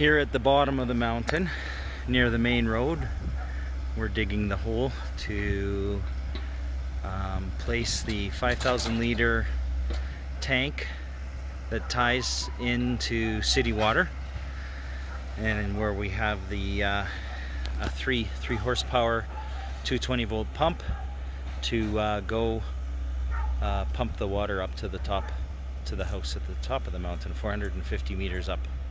Here at the bottom of the mountain, near the main road, we're digging the hole to place the 5,000 liter tank that ties into city water, and where we have the a 3 horsepower 220 volt pump to go pump the water up to the top, to the house at the top of the mountain, 450 meters up.